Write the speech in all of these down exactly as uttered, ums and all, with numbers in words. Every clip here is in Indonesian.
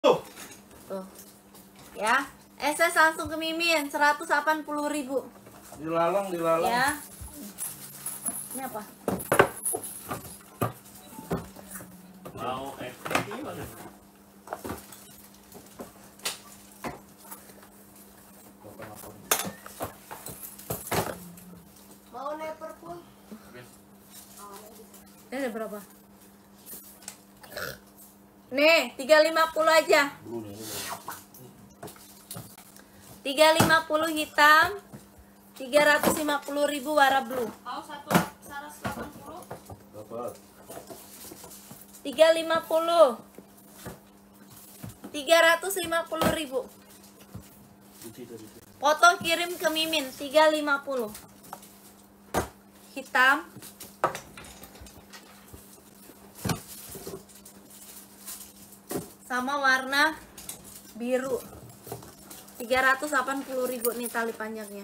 Tuh. Tuh. Ya. S S langsung ke Mimin seratus delapan puluh ribu. Dilalang, dilalang. Ya. Ini apa? Mau efektif gimana? Mau neper pun. Ini ada berapa? Nih, tiga lima puluh aja. tiga lima puluh hitam, tiga ratus lima puluh ribu warna blue. Mau satu seratus delapan puluh. Dapat. tiga lima puluh. tiga ratus lima puluh ribu. Foto kirim ke Mimin tiga lima puluh. Hitam. Sama warna biru. tiga ratus delapan puluh ribu nih tali panjangnya.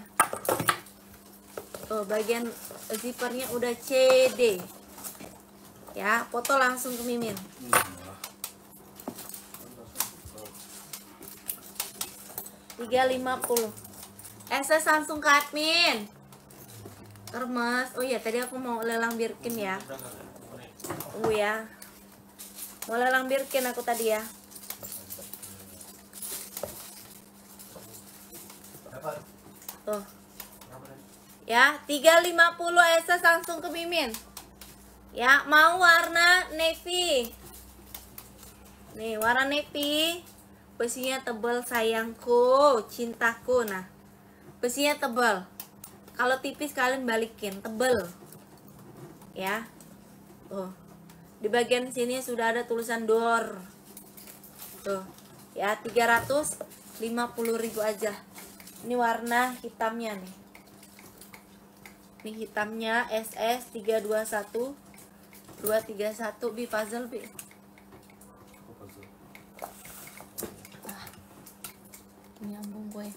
Tuh, bagian zippernya udah C D. Ya, foto langsung ke Mimin. tiga lima puluh. S S langsung ke admin. Kermes. Oh iya, tadi aku mau lelang Birkin ya. Tunggu ya. Mau lelang Birkin aku tadi ya. Tuh. Ya, tiga lima puluh S S langsung ke Mimin. Ya, mau warna navy. Nih, warna navy. Besinya tebal sayangku, cintaku. Nah, besinya tebal. Kalau tipis kalian balikin, tebal. Ya. Tuh. Di bagian sini sudah ada tulisan door. Tuh. Ya, tiga ratus lima puluh ribu aja. Ini warna hitamnya nih. Ini hitamnya S S tiga dua satu dua tiga satu bi puzzle bi. Ah, nyambung gue.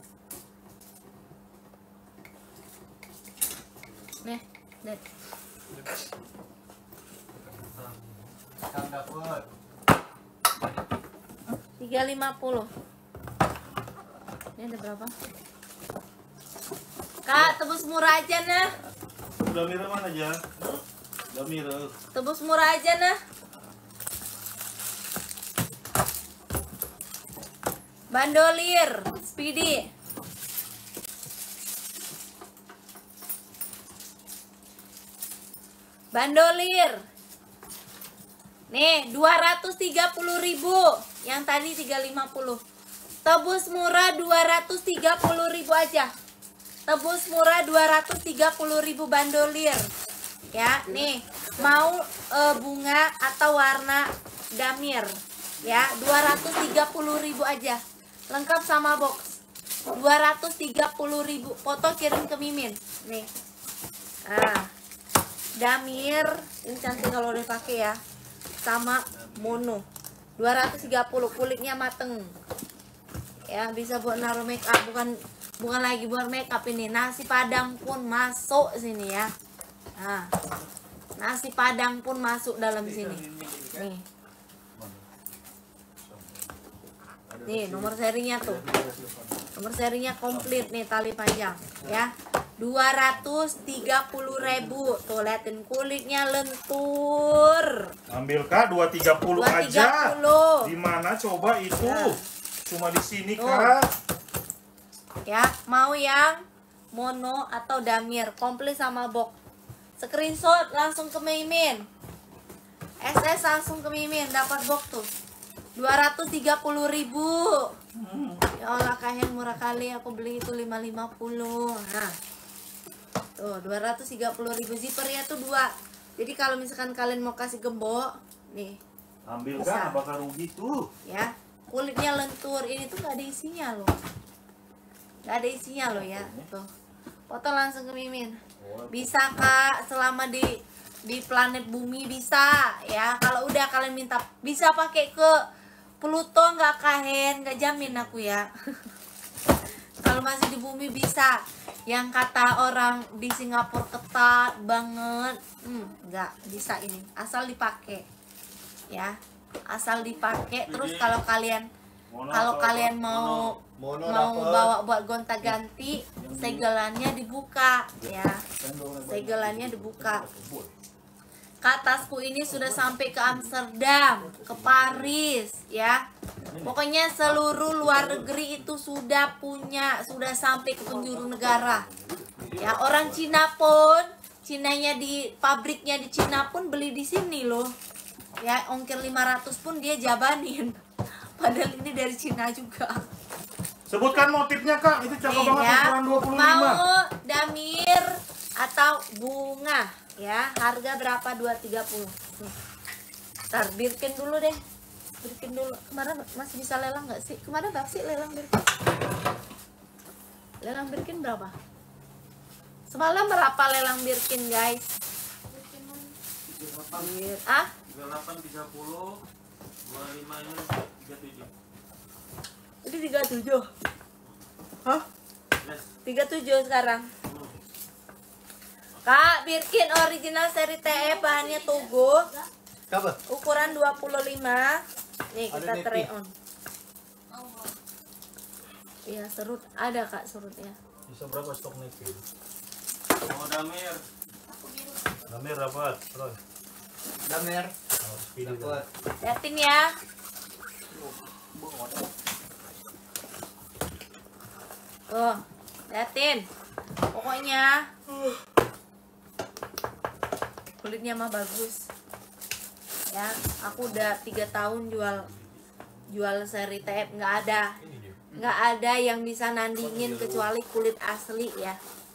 Nih, lihat. tiga lima puluh. Ini ada berapa? Kak, tebus murah aja nah. Udah mira mana aja? Udah mira. Tebus murah aja nah. Bandolir, Speedy. Bandolir. Nih, dua ratus tiga puluh ribu. Yang tadi tiga ratus lima puluh. Tebus murah dua ratus tiga puluh ribu aja. Tebus murah dua ratus tiga puluh ribu bandolir. Ya, nih. Mau e, bunga atau warna damir. Ya, dua ratus tiga puluh ribu aja. Lengkap sama box. dua ratus tiga puluh ribu. Foto kirim ke Mimin. Nih. Nah. Damir, ini cantik kalau udah pakai ya. Sama mono. dua ratus tiga puluh, kulitnya mateng. Ya, bisa buat naruh make up, bukan bukan lagi buat make up ini. Nasi padang pun masuk sini ya. Nah. Nasi padang pun masuk dalam sini. Nih. Nih, nomor serinya tuh. Nomor serinya komplit nih tali panjang, ya. dua ratus tiga puluh ribu. Tuh, liatin kulitnya lentur. Ambil Kak dua ratus tiga puluh aja. Di mana coba itu? Ya. Cuma di sini Tuh. Kak. Ya, mau yang mono atau damir, komplit sama box. Screenshot langsung ke Mimin. S S langsung ke Mimin, dapat box tuh. dua ratus tiga puluh ribu. Hmm. Ya Allah, kahen murah kali, aku beli itu lima ratus lima puluh. Nah. Tuh, dua ratus tiga puluh ribu, zippernya tuh dua. Jadi kalau misalkan kalian mau kasih gembok, nih. Ambil Bisa. Kak, bakal rugi tuh. Ya. Kulitnya lentur, ini tuh gak ada isinya loh. Gak ada isinya loh ya. Tuh. Foto langsung ke Mimin. Bisa Kak, selama di di planet bumi bisa ya. Kalau udah kalian minta bisa pakai ke Pluto nggak kahen, nggak jamin aku ya. Kalau masih di bumi bisa. Yang kata orang di Singapura ketat banget, hmm, nggak bisa ini. Asal dipakai, ya. Asal dipakai. Terus kalau kalian Mono Kalau atau kalian apa? mau Mono mau dapet. bawa buat gonta-ganti, segelannya dibuka ya. Segelannya dibuka. Kak, tasku ini sudah sampai ke Amsterdam, ke Paris ya. Pokoknya seluruh luar negeri itu sudah punya, sudah sampai ke penjuru negara. Ya, orang Cina pun, Cinanya di pabriknya di Cina pun beli di sini loh. Ya, ongkir lima ratus pun dia jabanin. Padahal ini dari Cina juga. Sebutkan motifnya Kak, itu cakep Nih, banget ya. ukuran dua puluh lima. Mau damir atau bunga ya, harga berapa? dua tiga puluh. Ntar Birkin dulu deh. Birkin dulu. Kemarin masih bisa lelang nggak sih? Kemarin berapa sih lelang Birkin? Lelang Birkin berapa? Semalam berapa lelang Birkin, guys? Bir, ah? tiga puluh delapan, tiga puluh, dua puluh lima ini tiga puluh tujuh. Ini tiga puluh tujuh. Hah? Yes. tiga puluh tujuh sekarang. Kak, Birkin original seri T E, bahannya Togo, Apa? ukuran dua puluh lima. Nih Ada kita nepi. try on. Iya, serut ada Kak serutnya. Bisa berapa stok nepi? Mau damir. Damir dapat, Roy. Damir. Oh, dapat. Liatin ya. Tuh, liatin. Pokoknya kulitnya mah bagus. Ya, aku udah tiga tahun jual jual seri T F, nggak ada nggak ada yang bisa nandingin kecuali kulit asli ya.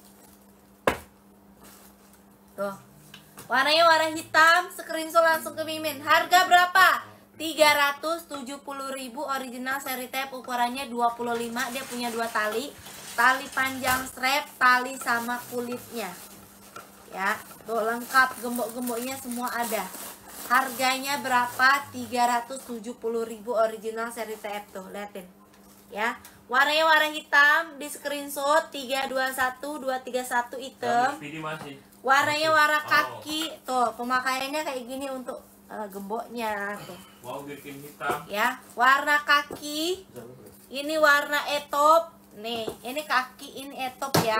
Tuh, warnanya warna hitam, screenshot langsung ke Mimin. Harga berapa? tiga ratus tujuh puluh ribu, original seri T F, ukurannya dua puluh lima. Dia punya dua tali, tali panjang strap, tali sama kulitnya ya. Tuh lengkap, gembok-gemboknya semua ada. Harganya berapa? tiga ratus tujuh puluh ribu, original seri T F. Tuh liatin ya, warnanya warna hitam, di screenshot tiga dua satu dua tiga satu hitam. Speedy masih. Warnanya warna Oh. kaki. Tuh pemakaiannya kayak gini untuk uh, gemboknya tuh Mau bikin hitam. ya. Warna kaki ini warna etop. Nih ini kaki, ini etop ya.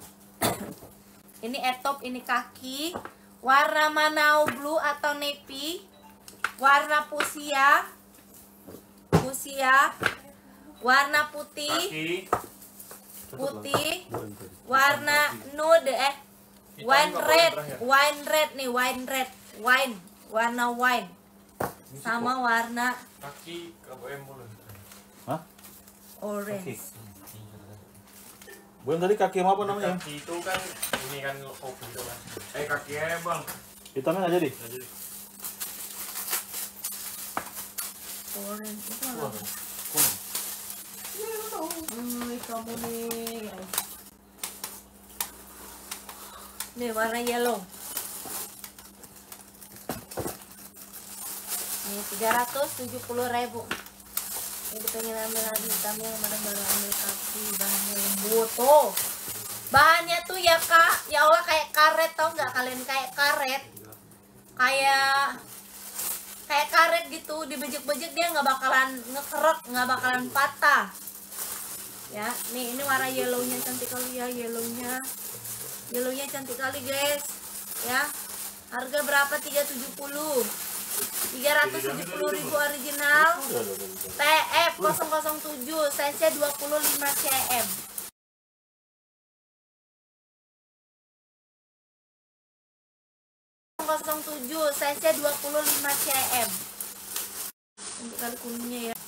Ini etop, ini kaki. Warna manau blue atau navy. Warna fuchsia, fuchsia. Warna putih, Kaki. putih. Warna nude eh wine Hitam red, nggak boleh terakhir. wine red nih, wine red, wine, warna wine. Sama warna Kaki K B M boleh. Hah? orange. Bukan tadi kaki apa namanya? Kaki itu kan ini kan kopi itu kan. Eh kaki ya bang. Hitamnya nggak jadi. Nggak jadi. Orange itu apa? Hmm, kamu nih. Nih warna yellow. Nih tiga ratus tujuh puluh ribu. Ini pengen ambil lagi hitamnya, kemarin baru ambil kaki, bahannya lembut tuh. Bahannya tuh ya Kak, ya Allah kayak karet, tau nggak kalian, kayak karet, kayak kayak karet gitu, dibejek-bejek dia nggak bakalan ngekerok, nggak bakalan patah. Ya, nih ini warna yellownya cantik kali ya, yellownya, yellownya cantik kali guys. Ya, harga berapa? tiga ratus tujuh puluh. tiga ratus tujuh puluh ribu original T F nol nol tujuh, size dua puluh lima cm. nol nol tujuh, size dua puluh lima cm. Untuk kali kuningnya ya.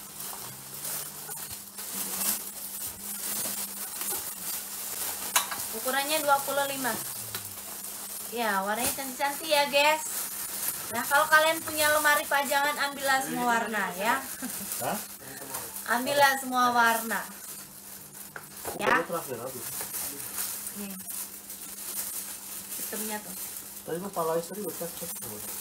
Ukurannya dua puluh lima. Ya, warnanya cantik-cantik ya, guys. Nah, kalau kalian punya lemari pajangan, ambillah semua warna ya. Hah? Ambillah semua warna. Ya. Nih. Hitamnya tuh. Tadi gua pala istri udah cek.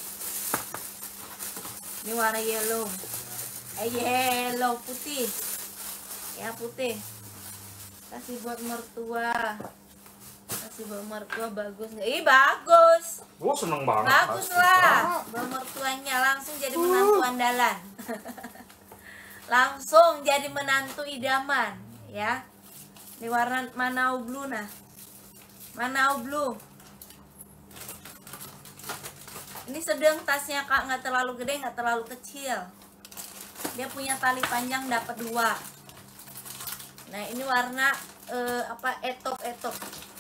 Ini warna yellow. Eh, yellow putih. Ya, putih. Kasih buat mertua. Kasih buat mertua, bagus nggak? Ih, bagus. Gua seneng banget. Bagus lah. Buat mertuanya langsung jadi menantu andalan. langsung jadi menantu idaman ya. Ini warna Manau Blue nah. Manau Blue. Ini sedang tasnya Kak, nggak terlalu gede, nggak terlalu kecil. Dia punya tali panjang dapat dua. Nah ini warna eh, apa etop-etop.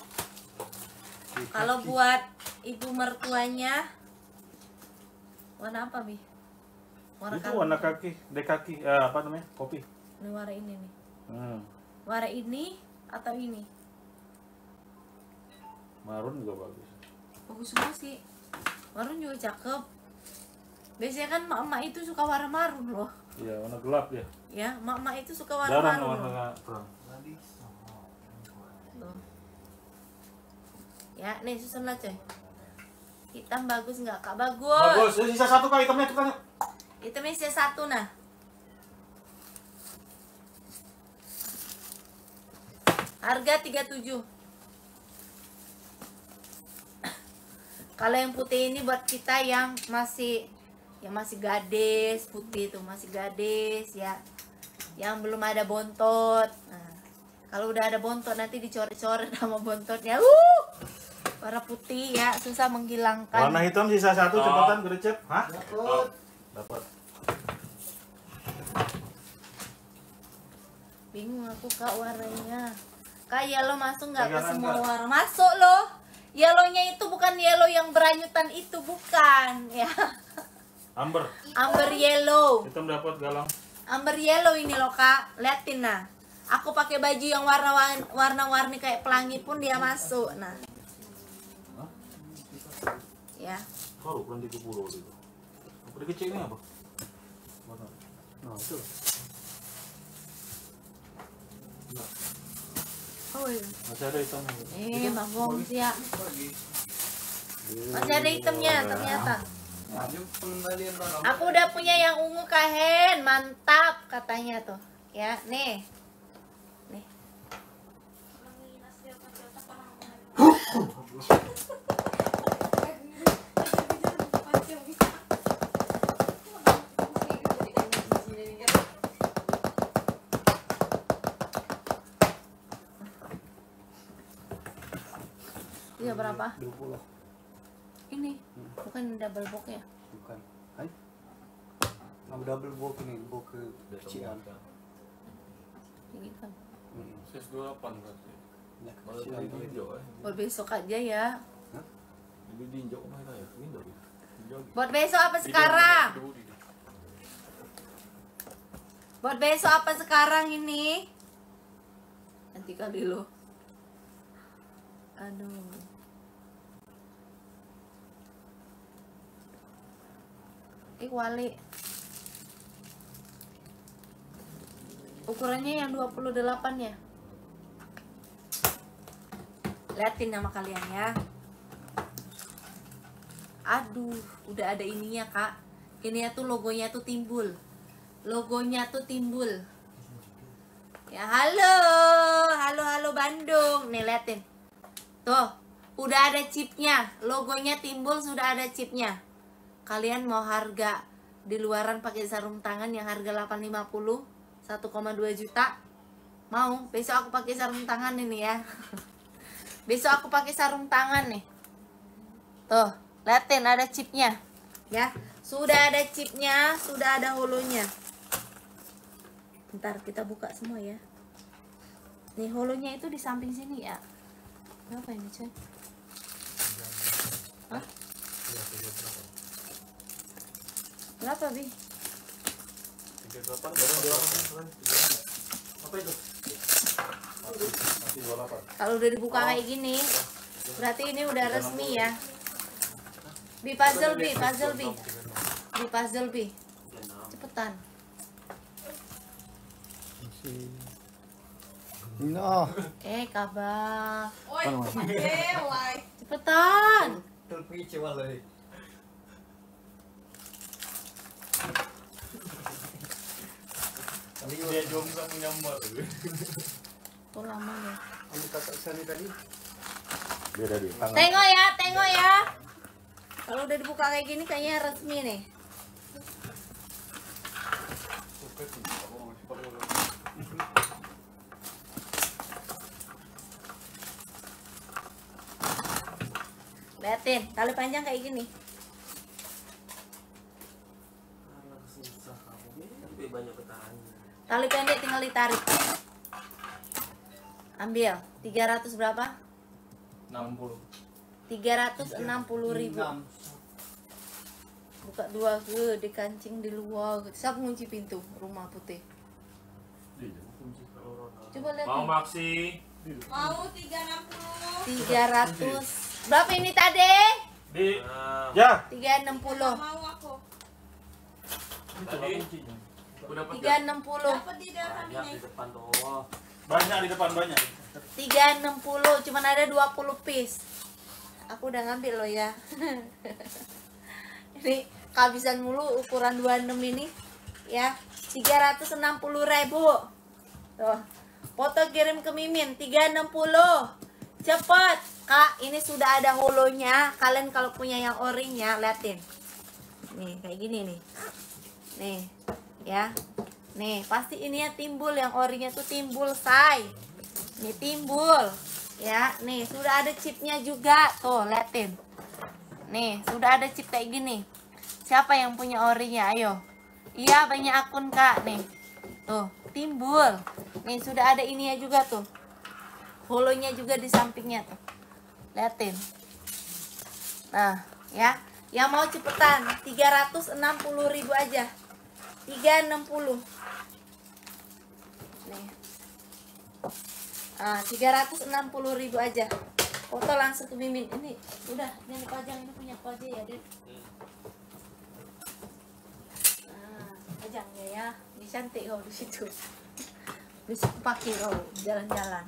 Kalau buat ibu mertuanya warna apa Bi? Warna Itu kalung. warna kaki, dek kaki, eh, apa namanya? Kopi. Ini warna ini nih. Hmm. Warna ini atau ini? Marun juga bagus. Bagus semua sih. Marun juga cakep. Biasanya kan mak-mak itu suka warna marun loh. Iya, warna gelap ya. Ya, mak-mak itu suka warna Jarang marun loh. warna terang. Tuh. Ya, nih susun lah coy. Hitam bagus nggak Kak? Bagus. Bagus, ya, sisa satu kali hitamnya tukangnya. Hitamnya sisa satu nah. Harga tiga puluh tujuh. Kalau yang putih ini buat kita yang masih yang masih gadis, putih tuh masih gadis ya. Yang belum ada bontot. Nah, kalau udah ada bontot nanti dicoret-coret sama bontotnya. Uh! Warna putih ya, susah menghilangkan. Warna hitam sisa satu, Oh. cepetan gercep. Hah? Dapat. Dapat. Bingung aku Kak warnanya. Kak yellow masuk nggak ke Pegangan, semua Kak. warna? Masuk loh. Yellownya itu bukan yellow yang beranyutan itu, bukan ya. Amber. Amber yellow. Hitam dapat galang. Amber yellow ini loh Kak. Liatin nah. Aku pakai baju yang warna warna-warni kayak pelangi pun dia masuk. Nah. Ya. Baru kan tiga puluh itu. Apa dikecil ini apa? Warna. Nah, itu. Oh iya. Masih ada hitamnya. Eh, bagus ya. Masih ada hitamnya ternyata. Aku udah punya yang ungu Kahen, mantap katanya tuh. Ya, nih. Nih. Iya berapa? dua puluh. Ini bukan double box ya? Bukan. Hai. Nama double box ini, box ke kecilan. Ini kan. Hmm. Size dua puluh delapan berarti. Ya, Malah kecilan di tuh. Injo eh. Buat besok aja ya. Di Injo mana ya? Injo gitu. Injo. Buat besok apa sekarang? Buat besok apa sekarang ini? Nanti kali lo. Aduh. Eh wali. Ukurannya yang dua puluh delapan ya. Liatin nama kalian ya. Aduh, udah ada ininya Kak. Ini tuh logonya tuh timbul. Logonya tuh timbul. Ya halo, halo halo Bandung. Nih liatin. Tuh, udah ada chipnya. Logonya timbul, sudah ada chipnya. Kalian mau harga di luaran pakai sarung tangan yang harga delapan lima puluh, satu koma dua juta? Mau? Besok aku pakai sarung tangan ini ya. Besok aku pakai sarung tangan nih. Tuh, liatin ada chipnya. Ya, sudah ada chipnya, sudah ada holonya. Bentar kita buka semua ya. Nih holonya itu di samping sini ya. Berapa ini coy? Hah? Berapa Bi? tiga puluh delapan. Dorong dorong. Apa itu? Masih dua puluh delapan. Kalau udah dibuka kayak gini, berarti ini udah resmi ya. Bi puzzle Bi, puzzle Bi. Bi puzzle Bi. Cepetan. No. Eh, kabar. Oi, lewai. Cepetan. Tulpi coba lagi. Dia juga bisa menyambar. Kok lama ya? Kamu kakak sana tadi. Beda dia. Tangan. Tengok ya, tengok ya. Kalau udah dibuka kayak gini kayaknya resmi nih. Liatin, tali panjang kayak gini. Alah, susah kamu. Tapi banyak petani. Tali pendek tinggal ditarik. Ambil tiga ratus berapa? enam puluh. tiga ratus enam puluh ribu. Enam. Buka dua ke di kancing di luar. Siapa ngunci pintu rumah putih? Coba lihat. Mau maksi? Mau tiga enam puluh. tiga ratus. Berapa ini tadi? Di Nah, ya. tiga enam puluh. Mau aku. tadi aku dapat tiga enam puluh. Dapat di dalam banyak ini. di depan tuh. Banyak di depan banyak. tiga enam puluh, cuman ada dua puluh piece. Aku udah ngambil loh ya. Ini kehabisan mulu ukuran dua puluh enam ini. Ya, tiga ratus enam puluh ribu. Tuh. Foto kirim ke Mimin tiga enam puluh. Cepet, Kak, ini sudah ada holonya. Kalian kalau punya yang orinya, liatin. Nih, kayak gini nih. Nih, ya. Nih, pasti ini ya timbul, yang orinya tuh timbul, say. Nih timbul. Ya, nih sudah ada chipnya juga. Tuh, liatin. Nih, sudah ada chip kayak gini. Siapa yang punya orinya? Ayo. Iya, banyak akun, Kak, nih. Tuh, timbul. Nih, sudah ada ininya juga tuh. Holonya juga di sampingnya tuh. Liatin. Nah, ya. Yang mau cepetan, tiga ratus enam puluh ribu aja. tiga enam puluh. Nih. Ah, tiga ratus enam puluh ribu aja. Foto langsung ke Mimin. Ini udah, yang dipajang ini punya aku aja ya, Dek. Nah, pajang ya ya. Ini cantik kau di situ. Bisa pakai kau jalan-jalan.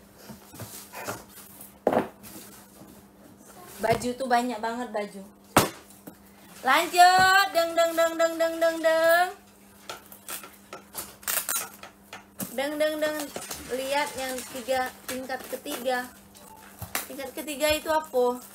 Baju tuh banyak banget baju. Lanjut, deng deng deng deng deng deng deng. Deng deng deng. Lihat yang tiga tingkat ketiga. Tingkat ketiga itu apa?